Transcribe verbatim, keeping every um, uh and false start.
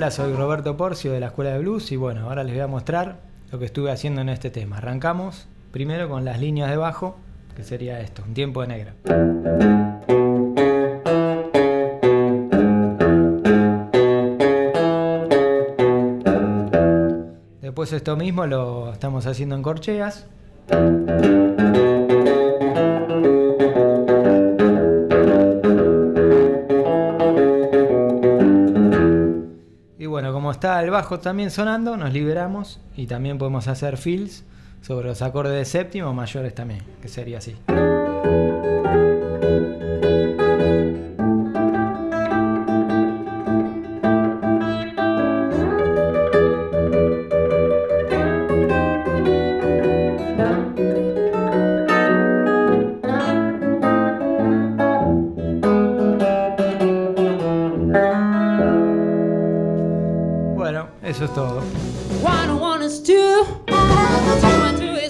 Hola, soy Roberto Porcio de la Escuela de Blues y bueno, ahora les voy a mostrar lo que estuve haciendo en este tema. Arrancamos primero con las líneas de bajo, que sería esto, un tiempo de negra. Después esto mismo lo estamos haciendo en corcheas. Y bueno, como está el bajo también sonando, nos liberamos y también podemos hacer fills sobre los acordes de séptima o mayores también, que sería así. Bueno, eso es todo. One, one is two, two and two